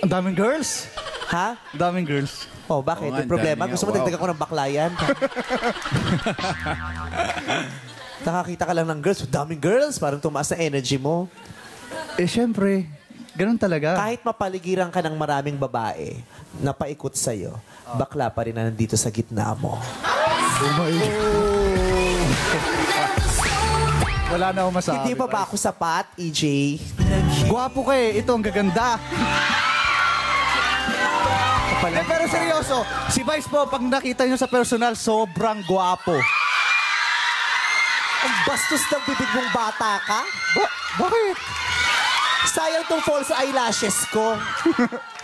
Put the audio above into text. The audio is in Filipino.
Ang daming girls. Ha? Ang daming girls. Oh, bakit? Oo nga, May problema? dami nga. Gusto mo Wow. dagdagan ko ng baklayan? Nakakita ka lang ng girls. Daming girls. Parang tumaas na energy mo. Eh, syempre. Ganun talaga. Kahit mapaligiran ka ng maraming babae na paikot sa'yo, bakla pa rin na nandito sa gitna mo. Oh my Wala na akong masabi. Hindi pa ba ako sapat, EJ? Gwapo ka eh. Ito ang gaganda. Pero seryoso, si Vice po, pag nakita nyo sa personal, sobrang gwapo. Ang bastos ng bibig mong bata ka? Bakit? Sayang tong false eyelashes ko.